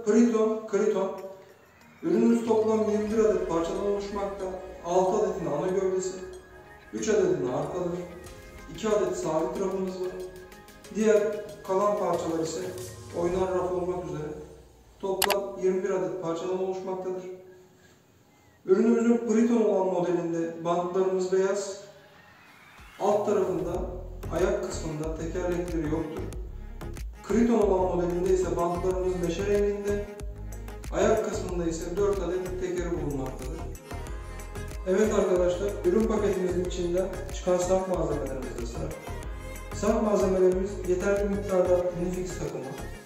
Kriton. Ürünümüz toplam 21 adet parçadan oluşmakta. 6 adetin ana gövdesi, 3 adetin arkaları, 2 adet sabit rafımız var. Diğer kalan parçalar ise oynar raf olmak üzere toplam 21 adet parçadan oluşmaktadır. Ürünümüzün Kriton olan modelinde bantlarımız beyaz. Alt tarafında ayak kısmında tekerlekleri yoktur. Kriton olan modelinde ise bantlarımız meşe renginde. Ayak kısmında ise 4 adet tekeri bulunmaktadır. Evet arkadaşlar, ürün paketimizin içinden çıkan saf malzemelerimiz de sıra. Saf malzemelerimiz yeterli miktarda Unifix takımı,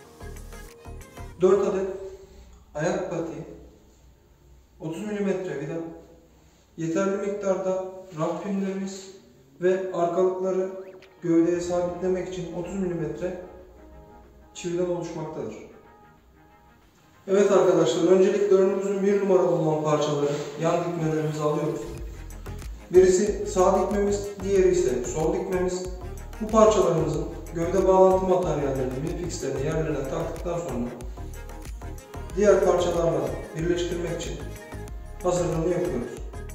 4 adet ayak patiği, 30 mm vida, yeterli miktarda raf pimlerimiz ve arkalıkları gövdeye sabitlemek için 30 mm çividen oluşmaktadır. Evet arkadaşlar, öncelikle ürünümüzün 1 numaralı olan parçaları, yan dikmelerimizi alıyoruz. Birisi sağ dikmemiz, diğeri ise sol dikmemiz. Bu parçalarımızın gövde bağlantı materyallerini, Unifix'lerini yerlerine taktıktan sonra diğer parçalarla birleştirmek için hazırlığını yapıyoruz.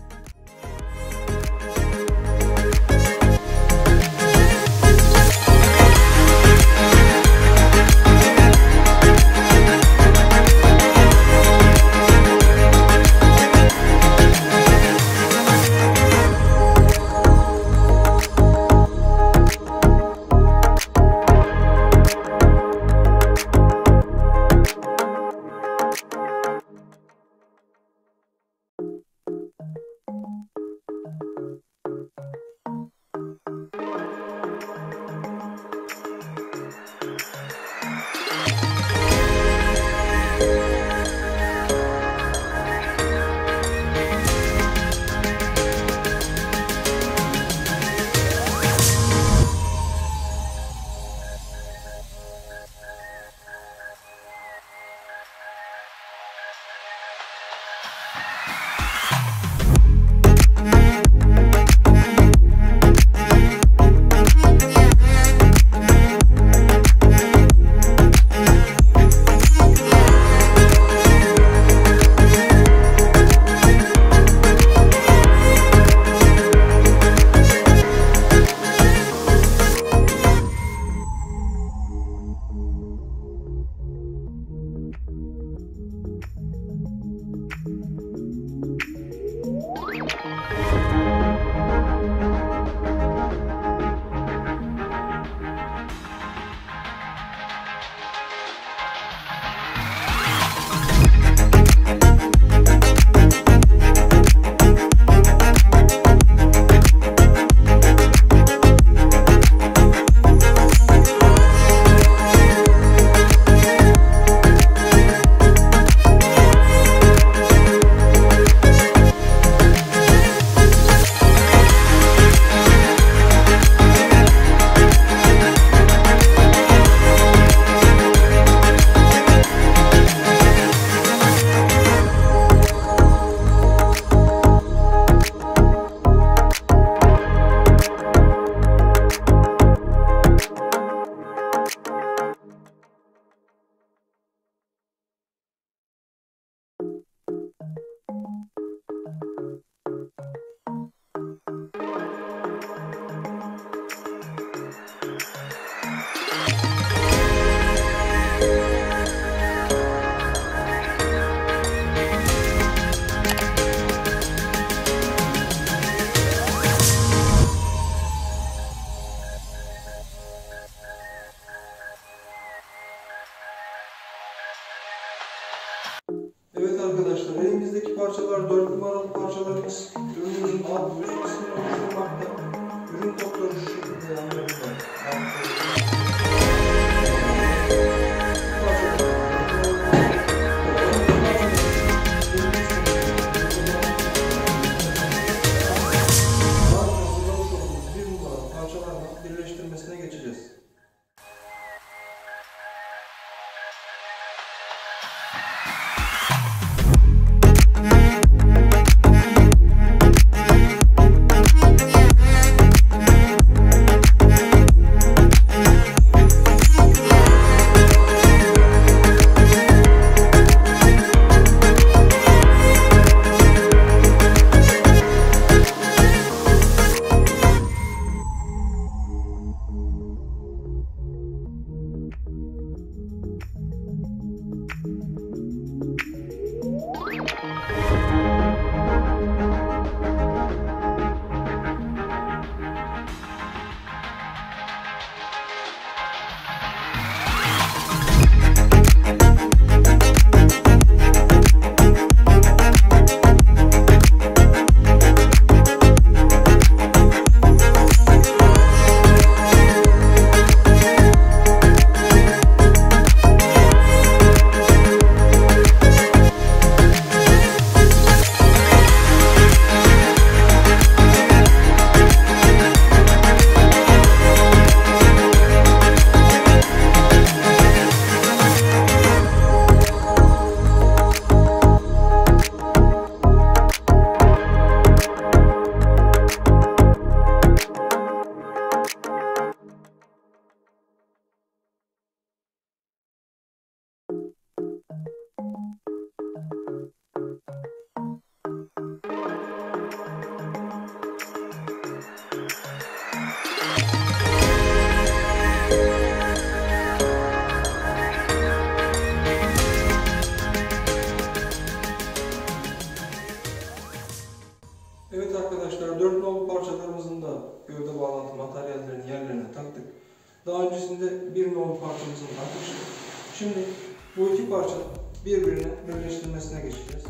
Evet arkadaşlar, elimizdeki parçalar 4 numaralı parçalarımız. Ürünümüzün alt ve üst kısmını oluşturmakta. Ürün kodları şu şekilde yanlarında. Bir numaralı parçalarla birleştirmesine geçeceğiz. bir nolu parçamızın akışı. Şimdi bu iki parça birbirine birleştirmesine geçeceğiz.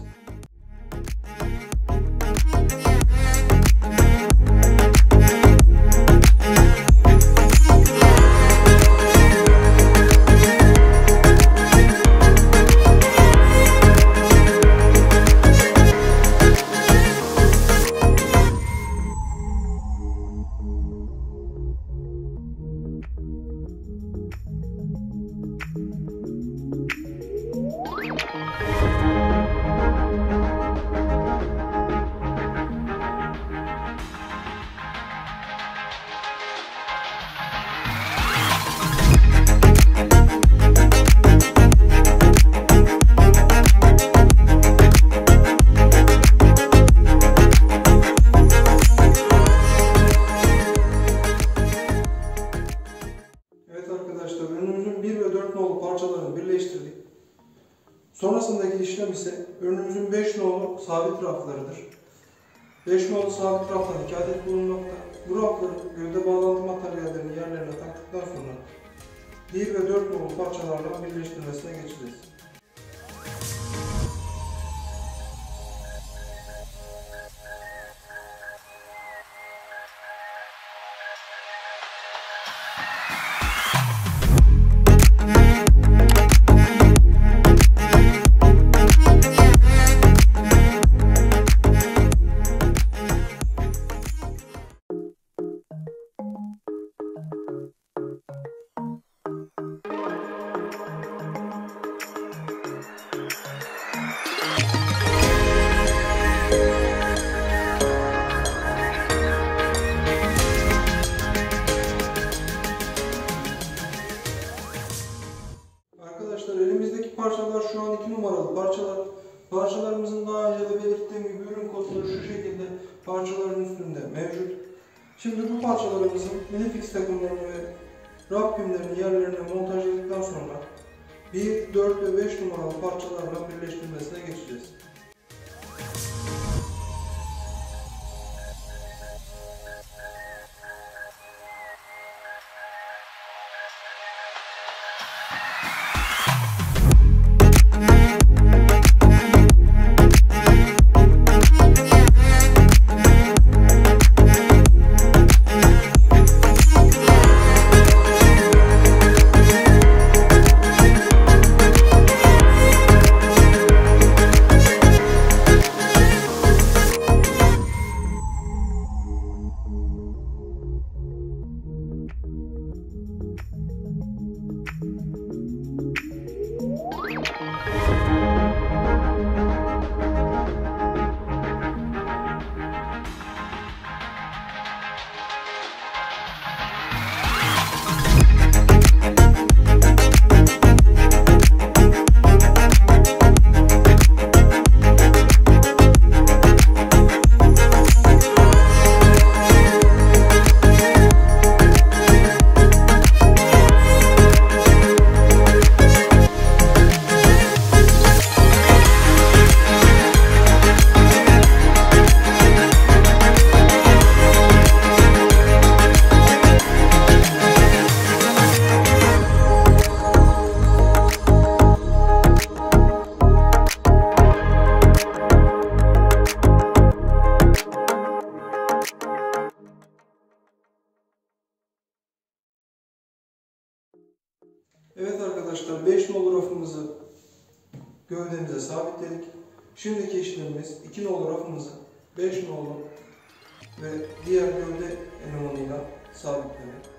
Ürünümüzün 1 ve 4 nolu parçalarını birleştirdik. Sonrasındaki işlem ise ürünümüzün 5 nolu sabit raflarıdır. 5 nolu sabit raftan 2 adet bulunmakta. Bu rafları gövde bağlantı materyallerini yerlerine taktıktan sonra 1 ve 4 nolu parçalarla birleştirmesine geçeceğiz. Arkadaşlar elimizdeki parçalar şu an 2 numaralı parçalar. Parçalarımızın daha önce de belirttiğim gibi ürün kodları şu şekilde parçaların üstünde mevcut. Şimdi bu parçalarımızın minifix takımlarını ve raf pimlerini yerlerine montajladıktan sonra 1, 4 ve 5 numaralı parçalarla birleştirmesine geçeceğiz. Evet arkadaşlar, 5 nolu rafımızı gövdemize sabitledik. Şimdiki işlemimiz 2 nolu rafımızı 5 nolu ve diğer gövde elemanıyla sabitlemek.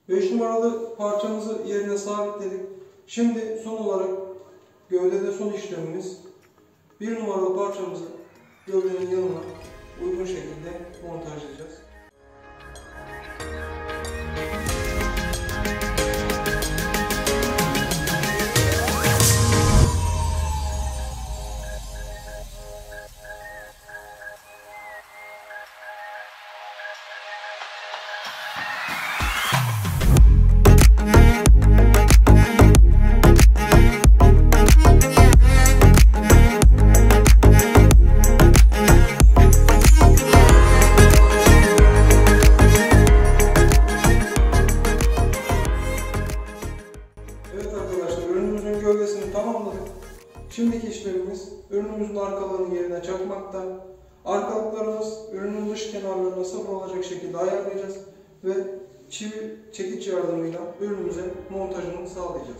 5 numaralı parçamızı yerine sabitledik. Şimdi son olarak gövdede son işlemimiz 1 numaralı parçamızı gövdenin yanına uygun şekilde montajlayacağız. Gövdesini tamamladık. Şimdiki işlemimiz ürünümüzün arkalarını yerine çakmakta. Arkalıklarımız ürünün dış kenarlarına sıfır olacak şekilde ayarlayacağız ve çivi çekiç yardımıyla ürünümüze montajını sağlayacağız.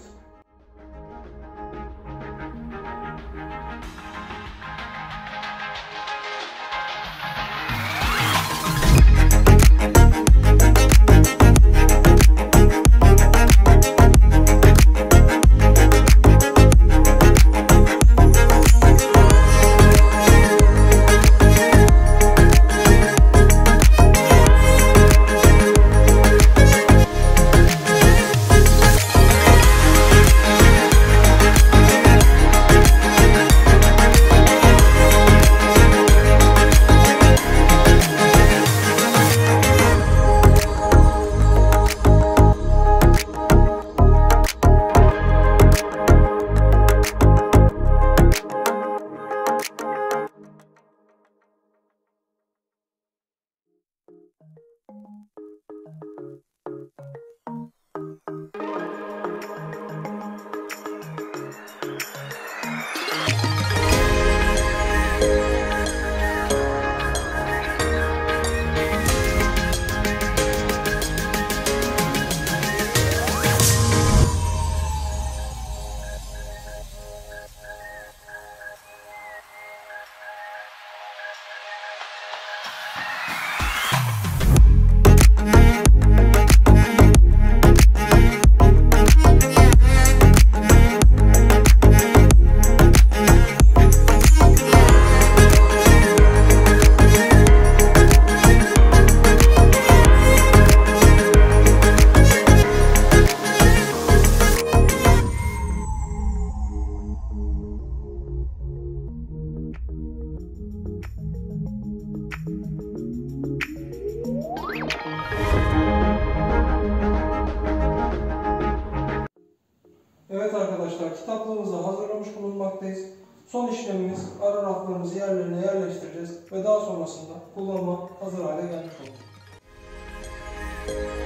Evet arkadaşlar, kitaplığımızı hazırlamış bulunmaktayız. Son işlemimiz ara raflarımızı yerlerine yerleştireceğiz ve daha sonrasında kullanıma hazır hale gelmiş olacak.